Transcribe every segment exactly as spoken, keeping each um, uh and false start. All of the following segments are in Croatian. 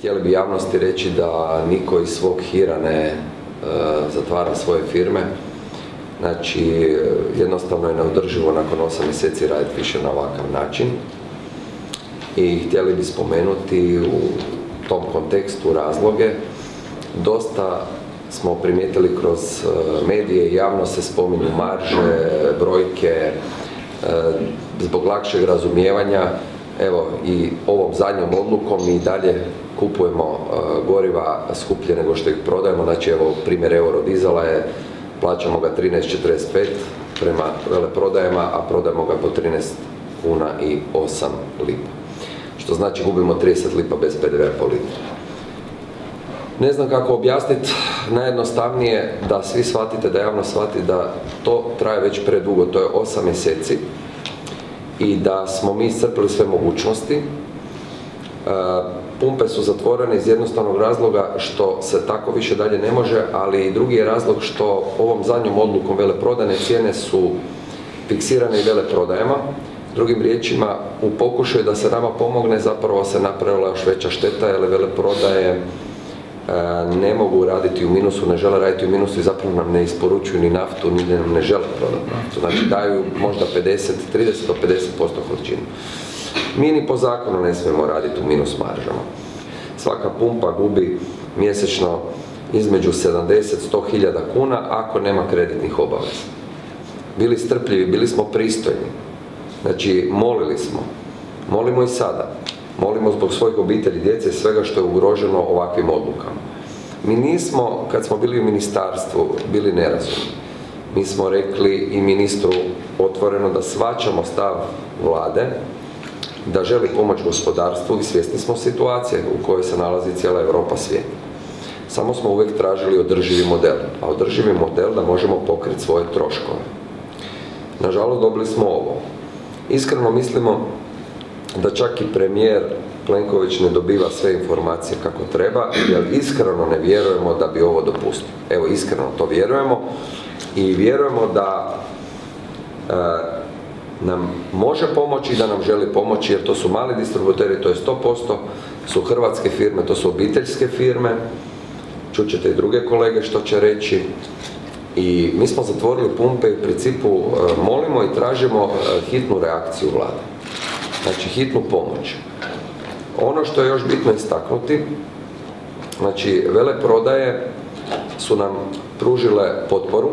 htjeli bi javnosti reći da niko iz svog hira ne zatvara svoje firme. Znači, jednostavno je neodrživo nakon osam mjeseci raditi više na ovakav način. I htjeli bi spomenuti u tom kontekstu razloge. Dosta smo primijetili kroz medije i javno se spominju marže, brojke, zbog lakšeg razumijevanja. Evo, i ovom zadnjom odlukom mi dalje kupujemo goriva skuplje nego što ih prodajemo. Znači, evo, primjer eurodizela je, plaćamo ga trinaest četrdeset pet prema veleprodajama, a prodajemo ga po trinaest kuna i osam lipa. Što znači gubimo trideset lipa bez P D V-a po litru. Ne znam kako objasniti, najjednostavnije da svi shvatite, da javno shvati da to traje već predugo, to je osam mjeseci i da smo mi iscrpili sve mogućnosti. Pumpe su zatvorene iz jednostavnog razloga što se tako više dalje ne može, ali i drugi je razlog što ovom zadnjom odlukom veleprodajne cijene su fiksirane i veleprodajama. Drugim riječima, u pokušaju da se nama pomogne, zapravo se napravila još veća šteta, jer veleprodaje ne mogu raditi u minusu, ne žele raditi u minusu i zapravo nam ne isporučuju ni naftu, ni nam ne žele prodati naftu. Znači, daju možda pedeset, trideset do pedeset posto količinu. Mi ni po zakonu ne smijemo raditi u minus maržama. Svaka pumpa gubi mjesečno između sedamdeset do sto hiljada kuna ako nema kreditnih obaveza. Bili strpljivi, bili smo pristojni. Znači, molili smo. Molimo i sada. Molimo zbog svojih obitelji, djece i svega što je ugroženo ovakvim odlukama. Mi nismo, kad smo bili u ministarstvu, bili nerazumni. Mi smo rekli i ministru otvoreno da shvaćamo stav vlade, da želi pomoć gospodarstvu i svjesni smo situacije u kojoj se nalazi cijela Europa, svijet. Samo smo uvijek tražili održivi model, a održivi model da možemo pokriti svoje troškove. Nažalost, dobili smo ovo. Iskreno mislimo da čak i premijer Plenković ne dobiva sve informacije kako treba, jer iskreno ne vjerujemo da bi ovo dopustio. Evo, iskreno to vjerujemo i vjerujemo da e, nam može pomoći i da nam želi pomoći, jer to su mali distributeri, to je sto posto, su hrvatske firme, to su obiteljske firme, čućete i druge kolege što će reći. I mi smo zatvorili pumpe i u principu molimo i tražimo hitnu reakciju vlade. Znači, hitnu pomoć. Ono što je još bitno istaknuti, znači, veleprodaje su nam pružile potporu,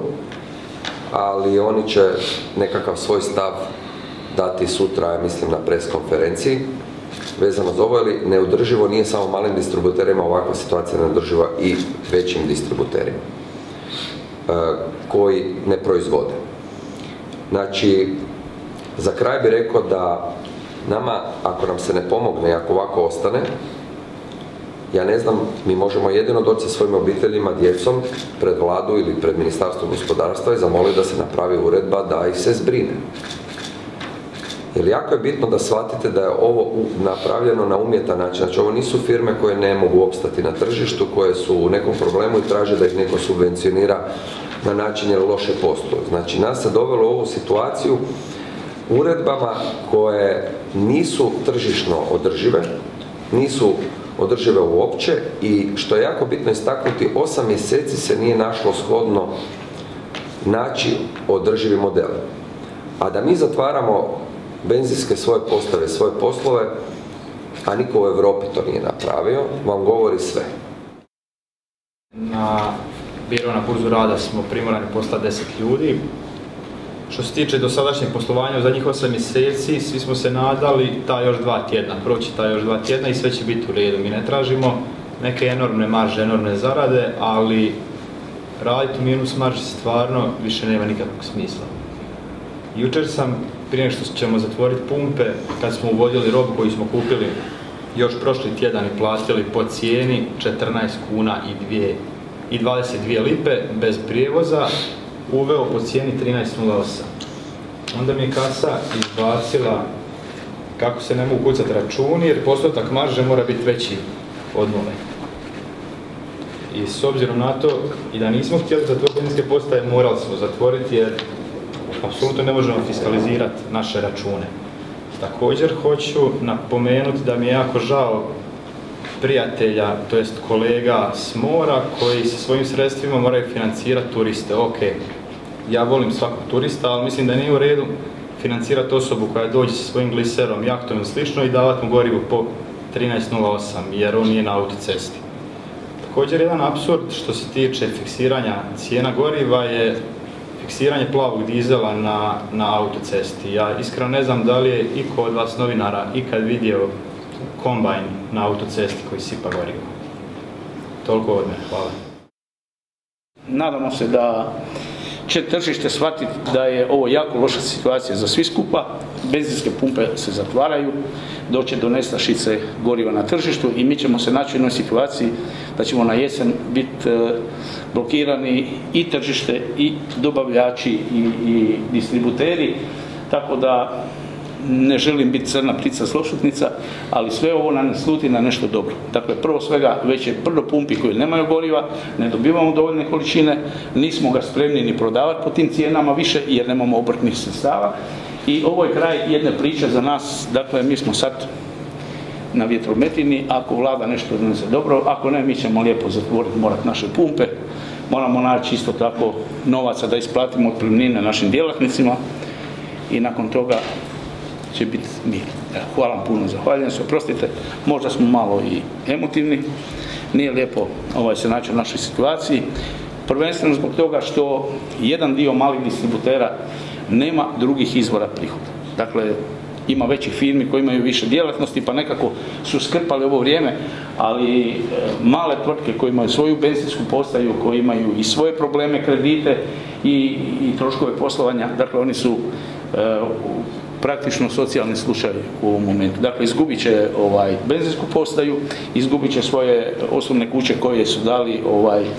ali oni će nekakav svoj stav dati sutra, mislim, na pres konferenciji. Vezano za ovo, ili neodrživo nije samo malim distributerima, ovakva situacija neodrživa i većim distributerima koji ne proizvode. Znači, za kraj bih rekao da nama, ako nam se ne pomogne i ako ovako ostane, ja ne znam, mi možemo jedino doći sa svojim obiteljima, djecom, pred vladu ili pred ministarstvo gospodarstva i zamoliti da se napravi uredba da ih se zbrine. Jer jako je bitno da shvatite da je ovo napravljeno na umjetan način. Znači, ovo nisu firme koje ne mogu opstati na tržištu, koje su u nekom problemu i traže da ih neko subvencionira na način jer loše posluju. Znači, nas se dovelo u ovu situaciju uredbama koje nisu tržišno održive, nisu održive uopće i što je jako bitno istaknuti, osam mjeseci se nije našlo shodno naći održivi model. A da mi zatvaramo benzinske svoje postave, svoje poslove, a niko u Europi to nije napravio, vam govori sve. Na biro na burzu rada smo primorani poslati deset ljudi. Što se tiče dosadašnjeg poslovanja u zadnjih osam mjeseci, svi smo se nadali ta još dva tjedna, proći ta još dva tjedna i sve će biti u redu. Mi ne tražimo neke enormne marže, enormne zarade, ali raditi u minus marži stvarno više nema nikakvog smisla. Jučer sam, prije što ćemo zatvoriti pumpe, kad smo uvodili robu koju smo kupili još prošli tjedan i platili po cijeni četrnaest kuna i dvadeset dvije lipe bez prijevoza, uveo po cijeni trinaest nula osam. Onda mi je kasa izbacila kako se ne mogu kucati računi, jer postotak marže mora biti veći od nule. I s obzirom na to, i da nismo htjeli zatvoriti benzinske postaje, morali smo zatvoriti jer apsolutno ne možemo fiskalizirati naše račune. Također hoću napomenuti da mi je jako žao prijatelja, to jest kolega s mora koji sa svojim sredstvima moraju financirati turiste. Ok, ja volim svakog turista, ali mislim da nije u redu financirati osobu koja dođe sa svojim gliserom, jahtom ili slično i davati mu gorivo po trinaest nula osam jer on nije na autocesti. Također jedan apsurd što se tiče fiksiranja cijena goriva je fiksiranje plavog dizela na, na autocesti. Ja iskreno ne znam da li je iko od vas novinara ikad vidio kombajn na autocesti koji sipa gorivo. Toliko od mene, hvala. Nadamo se da će tržište shvatiti da je ovo jako loša situacija za svi skupa. Benzinske pumpe se zatvaraju, doće do nestašice goriva na tržištu i mi ćemo se naći u jednoj situaciji da ćemo na jesen biti blokirani i tržište i dobavljači i, i distributeri, tako da ne želim biti crna ptica slošutnica, ali sve ovo nam sluti na nešto dobro. Dakle, prvo svega, već je brdo pumpi koji nemaju goriva, ne dobivamo dovoljne količine, nismo ga spremni ni prodavati po tim cijenama više jer nemamo obrtnih sredstava. I ovo je kraj jedne priče za nas, dakle, mi smo sad na vjetrometini, ako vlada nešto donese dobro, ako ne, mi ćemo lijepo zatvoriti, morati naše pumpe, moramo naći isto tako novaca da isplatimo otpremnine našim djelatnicima i nakon toga će biti mir. Hvala vam puno, zahvaljujem se, oprostite, možda smo malo i emotivni, nije lijepo ovaj, se naći u našoj situaciji, prvenstveno zbog toga što jedan dio malih distributera nema drugih izvora prihoda. Dakle, ima većih firmi koji imaju više djelatnosti pa nekako su skrpali ovo vrijeme, ali e, male tvrtke koje imaju svoju benzinsku postaju, koje imaju i svoje probleme, kredite i, i troškove poslovanja, dakle oni su e, praktično socijalni slučaj u ovom momentu. Dakle, izgubit će ovaj, benzinsku postaju, izgubit će svoje osnovne kuće koje su dali ovaj, e,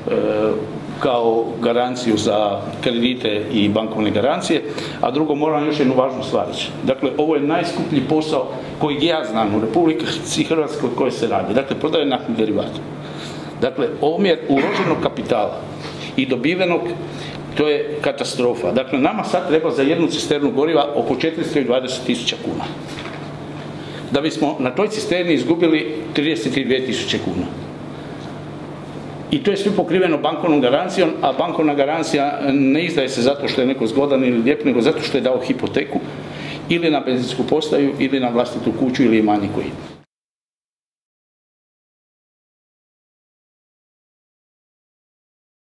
kao garanciju za kredite i bankovne garancije, a drugo moram još jednu važnu stvar reći. Dakle, ovo je najskuplji posao koji ja znam u Republici Hrvatskoj koji se radi. Dakle, prodaje naftnih derivata. Dakle, omjer uloženog kapitala i dobivenog, to je katastrofa. Dakle, nama sad treba za jednu cisternu goriva oko četiristo dvadeset tisuća kuna. Da bismo na toj cisterni izgubili trideset dvije tisuće kuna. I to je sve pokriveno bankovnom garancijom, a bankovna garancija ne izdaje se zato što je neko zgodan ili lijep, nego zato što je dao hipoteku ili na benzinsku postaju, ili na vlastitu kuću ili imanje koji.